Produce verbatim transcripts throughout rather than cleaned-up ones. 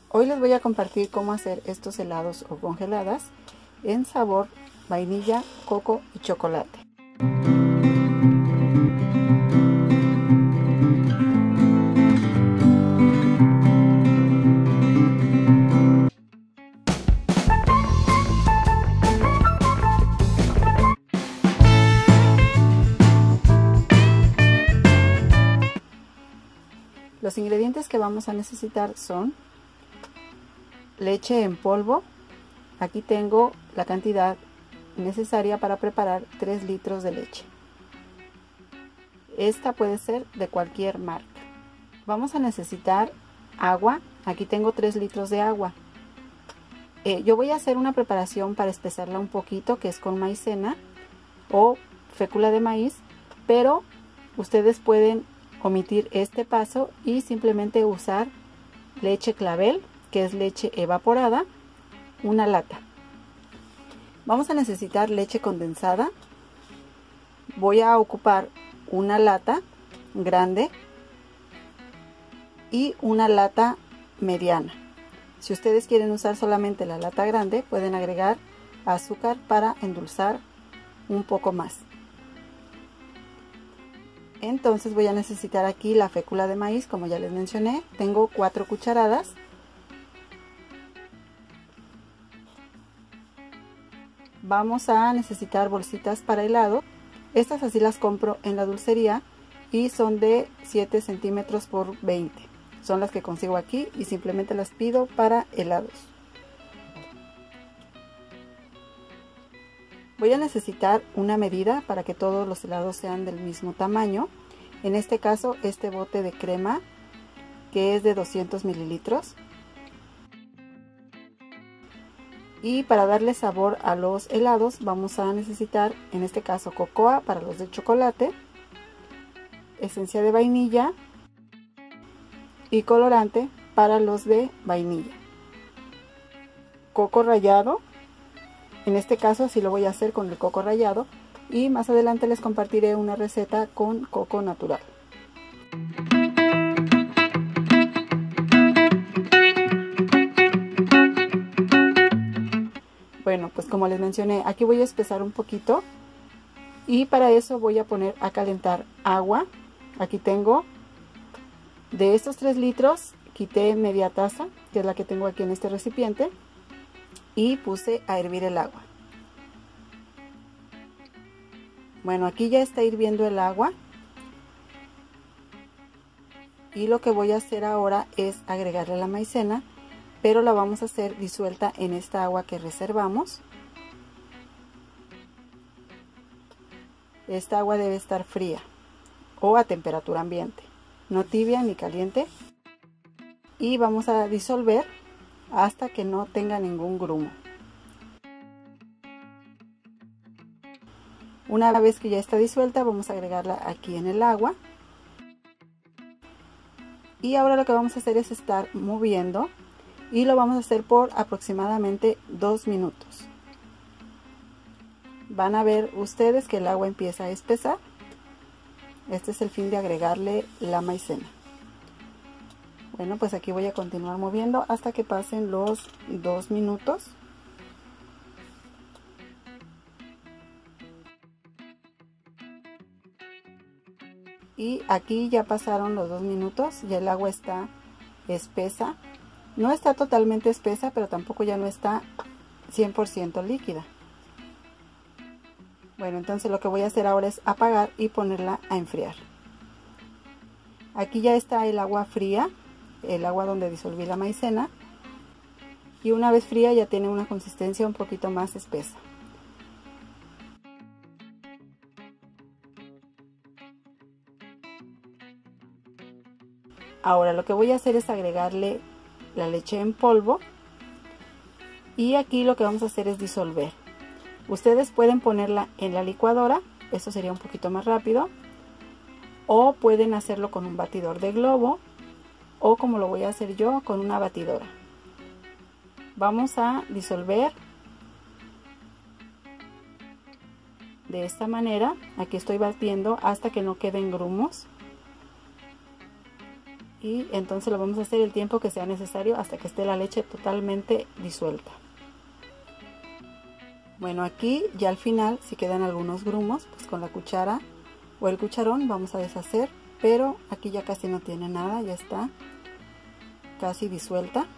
Hoy les voy a compartir cómo hacer estos helados o congeladas en sabor vainilla, coco y chocolate. Los ingredientes que vamos a necesitar son leche en polvo. Aquí tengo la cantidad necesaria para preparar tres litros de leche. Esta puede ser de cualquier marca. Vamos a necesitar agua. Aquí tengo tres litros de agua. Eh, yo voy a hacer una preparación para espesarla un poquito, que es con maicena o fécula de maíz, pero ustedes pueden omitir este paso y simplemente usar leche clavel, que es leche evaporada, una lata. Vamos a necesitar leche condensada. Voy a ocupar una lata grande y una lata mediana. Si ustedes quieren usar solamente la lata grande, pueden agregar azúcar para endulzar un poco más. Entonces voy a necesitar aquí la fécula de maíz, como ya les mencioné. Tengo cuatro cucharadas. Vamos a necesitar bolsitas para helado. Estas así las compro en la dulcería y son de siete centímetros por veinte. Son las que consigo aquí y simplemente las pido para helados. Voy a necesitar una medida para que todos los helados sean del mismo tamaño. En este caso, este bote de crema, que es de doscientos mililitros. Y para darle sabor a los helados vamos a necesitar, en este caso, cocoa para los de chocolate, esencia de vainilla y colorante para los de vainilla. Coco rallado. En este caso así lo voy a hacer con el coco rallado y más adelante les compartiré una receta con coco natural. Bueno, pues como les mencioné, aquí voy a espesar un poquito y para eso voy a poner a calentar agua. Aquí tengo de estos tres litros, quité media taza, que es la que tengo aquí en este recipiente, y puse a hervir el agua. Bueno, aquí ya está hirviendo el agua y lo que voy a hacer ahora es agregarle la maicena, pero la vamos a hacer disuelta en esta agua que reservamos. Esta agua debe estar fría o a temperatura ambiente, no tibia ni caliente, y vamos a disolver hasta que no tenga ningún grumo. Una vez que ya está disuelta, vamos a agregarla aquí en el agua. Y ahora lo que vamos a hacer es estar moviendo y lo vamos a hacer por aproximadamente dos minutos. Van a ver ustedes que el agua empieza a espesar. Este es el fin de agregarle la maicena. Bueno, pues aquí voy a continuar moviendo hasta que pasen los dos minutos. Y aquí ya pasaron los dos minutos, ya el agua está espesa. No está totalmente espesa, pero tampoco ya no está cien por ciento líquida. Bueno, entonces lo que voy a hacer ahora es apagar y ponerla a enfriar. Aquí ya está el agua fría, el agua donde disolví la maicena, y una vez fría ya tiene una consistencia un poquito más espesa. Ahora lo que voy a hacer es agregarle la leche en polvo y aquí lo que vamos a hacer es disolver. Ustedes pueden ponerla en la licuadora, eso sería un poquito más rápido, o pueden hacerlo con un batidor de globo, o como lo voy a hacer yo, con una batidora. Vamos a disolver de esta manera. Aquí estoy batiendo hasta que no queden grumos Y entonces lo vamos a hacer el tiempo que sea necesario hasta que esté la leche totalmente disuelta. Bueno, aquí ya al final, si quedan algunos grumos, pues con la cuchara o el cucharón vamos a deshacer, pero aquí ya casi no tiene nada, ya está casi disuelta.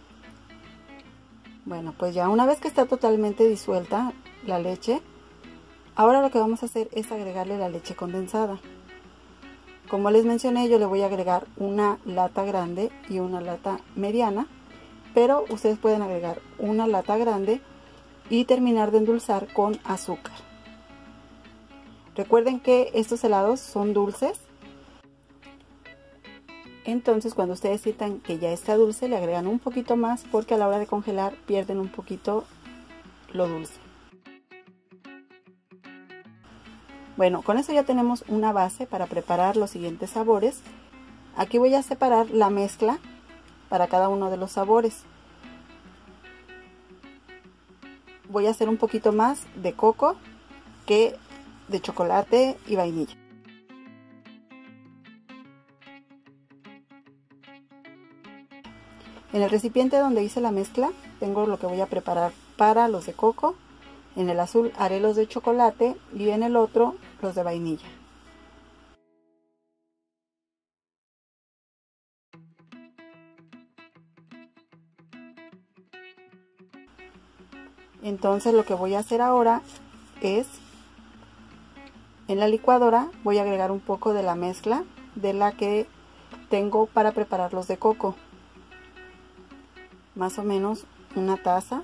Bueno, pues ya una vez que está totalmente disuelta la leche, ahora lo que vamos a hacer es agregarle la leche condensada. Como les mencioné, yo le voy a agregar una lata grande y una lata mediana, pero ustedes pueden agregar una lata grande y terminar de endulzar con azúcar. Recuerden que estos helados son dulces, entonces cuando ustedes sientan que ya está dulce le agregan un poquito más, porque a la hora de congelar pierden un poquito lo dulce. Bueno, con eso ya tenemos una base para preparar los siguientes sabores. Aquí voy a separar la mezcla para cada uno de los sabores. Voy a hacer un poquito más de coco que de chocolate y vainilla. En el recipiente donde hice la mezcla tengo lo que voy a preparar para los de coco. En el azul haré los de chocolate y en el otro los de vainilla. Entonces lo que voy a hacer ahora es, en la licuadora voy a agregar un poco de la mezcla de la que tengo para preparar los de coco. Más o menos una taza.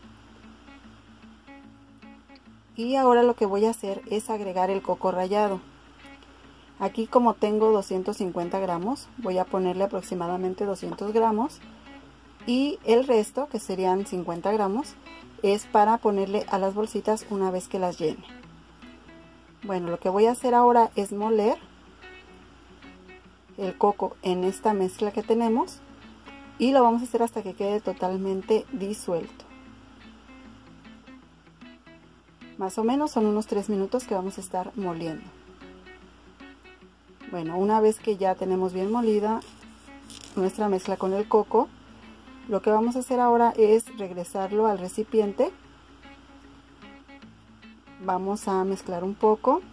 Y ahora lo que voy a hacer es agregar el coco rallado. Aquí, como tengo doscientos cincuenta gramos, voy a ponerle aproximadamente doscientos gramos. Y el resto, que serían cincuenta gramos, es para ponerle a las bolsitas una vez que las llene. Bueno, lo que voy a hacer ahora es moler el coco en esta mezcla que tenemos. Y lo vamos a hacer hasta que quede totalmente disuelto. Más o menos son unos tres minutos que vamos a estar moliendo. Bueno, una vez que ya tenemos bien molida nuestra mezcla con el coco, lo que vamos a hacer ahora es regresarlo al recipiente. Vamos a mezclar un poco.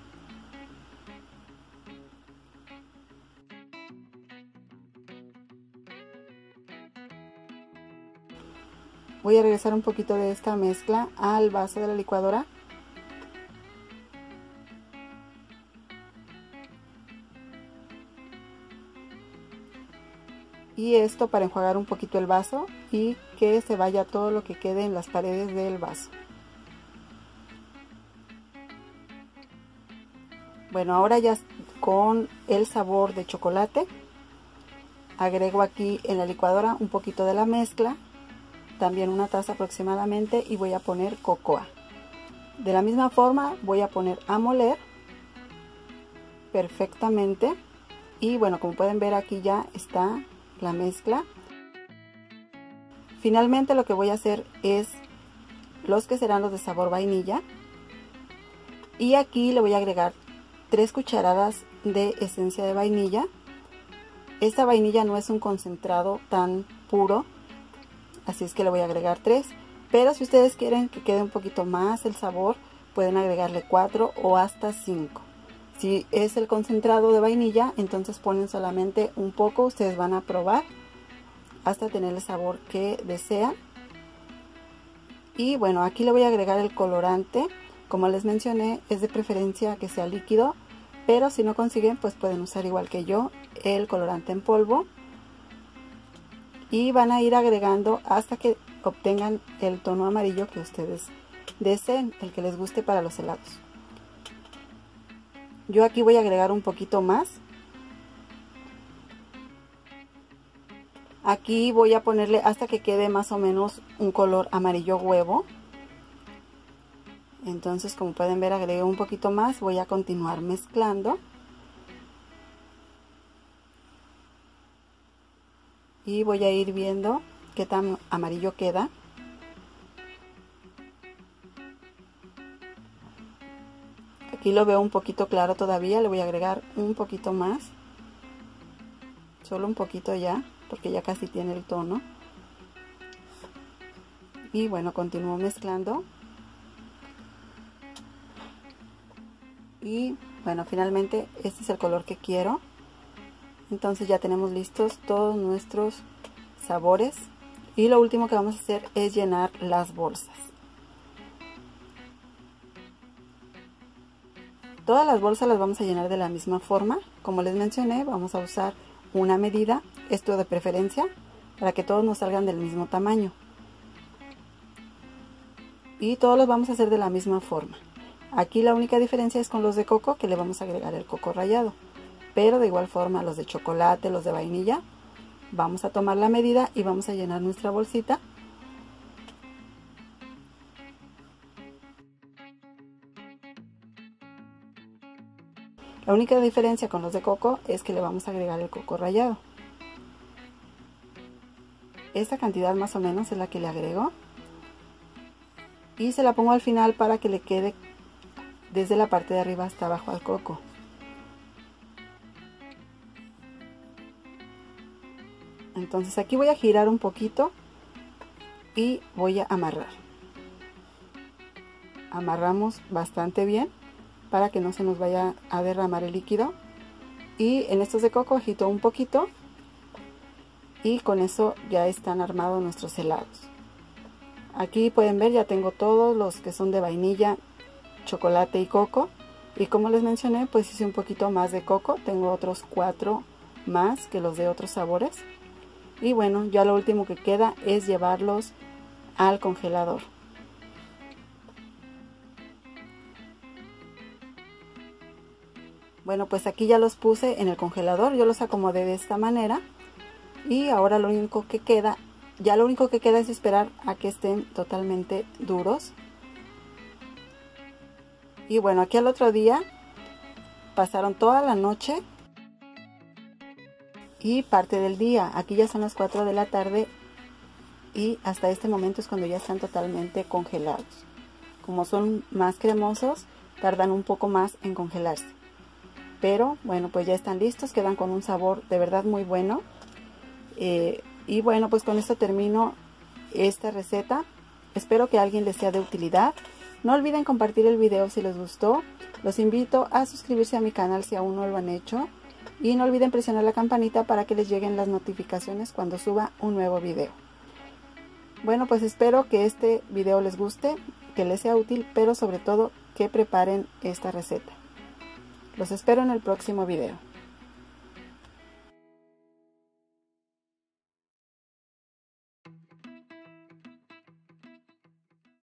Voy a regresar un poquito de esta mezcla al vaso de la licuadora. Y esto para enjuagar un poquito el vaso y que se vaya todo lo que quede en las paredes del vaso. Bueno, ahora ya con el sabor de chocolate, agrego aquí en la licuadora un poquito de la mezcla, también una taza aproximadamente, y voy a poner cocoa. De la misma forma voy a poner a moler perfectamente. Y bueno, como pueden ver, aquí ya está la mezcla. Finalmente lo que voy a hacer es los que serán los de sabor vainilla, y aquí le voy a agregar tres cucharadas de esencia de vainilla. Esta vainilla no es un concentrado tan puro, así es que le voy a agregar tres, pero si ustedes quieren que quede un poquito más el sabor, pueden agregarle cuatro o hasta cinco. Si es el concentrado de vainilla, entonces ponen solamente un poco. Ustedes van a probar hasta tener el sabor que desean. Y bueno, aquí le voy a agregar el colorante. Como les mencioné, es de preferencia que sea líquido, pero si no consiguen, pues pueden usar igual que yo el colorante en polvo. Y van a ir agregando hasta que obtengan el tono amarillo que ustedes deseen, el que les guste para los helados. Yo aquí voy a agregar un poquito más. Aquí voy a ponerle hasta que quede más o menos un color amarillo huevo. Entonces, como pueden ver, agregué un poquito más. Voy a continuar mezclando. Y voy a ir viendo qué tan amarillo queda. Aquí lo veo un poquito claro todavía, le voy a agregar un poquito más. solo un poquito ya, porque ya casi tiene el tono. Y bueno, continúo mezclando. Y bueno, finalmente este es el color que quiero. Entonces ya tenemos listos todos nuestros sabores. Y lo último que vamos a hacer es llenar las bolsas. Todas las bolsas las vamos a llenar de la misma forma. Como les mencioné, vamos a usar una medida, esto de preferencia, para que todos nos salgan del mismo tamaño. Y todos los vamos a hacer de la misma forma. Aquí la única diferencia es con los de coco, que le vamos a agregar el coco rallado. Pero de igual forma los de chocolate, los de vainilla, vamos a tomar la medida y vamos a llenar nuestra bolsita. La única diferencia con los de coco es que le vamos a agregar el coco rallado. Esta cantidad más o menos es la que le agrego. Y se la pongo al final para que le quede desde la parte de arriba hasta abajo al coco. Entonces aquí voy a girar un poquito y voy a amarrar. Amarramos bastante bien para que no se nos vaya a derramar el líquido. Y en estos de coco agito un poquito y con eso ya están armados nuestros helados. Aquí pueden ver, ya tengo todos los que son de vainilla, chocolate y coco. Y como les mencioné, pues hice un poquito más de coco. Tengo otros cuatro más que los de otros sabores. Y bueno, ya lo último que queda es llevarlos al congelador. Bueno, pues aquí ya los puse en el congelador. Yo los acomodé de esta manera. Y ahora lo único que queda, ya lo único que queda es esperar a que estén totalmente duros. Y bueno, aquí al otro día pasaron toda la noche y parte del día. Aquí ya son las cuatro de la tarde y hasta este momento es cuando ya están totalmente congelados. Como son más cremosos, tardan un poco más en congelarse. Pero bueno, pues ya están listos, quedan con un sabor de verdad muy bueno. Eh, y bueno, pues con esto termino esta receta. Espero que a alguien les sea de utilidad. No olviden compartir el video si les gustó. Los invito a suscribirse a mi canal si aún no lo han hecho. Y no olviden presionar la campanita para que les lleguen las notificaciones cuando suba un nuevo video. Bueno, pues espero que este video les guste, que les sea útil, pero sobre todo que preparen esta receta. Los espero en el próximo video.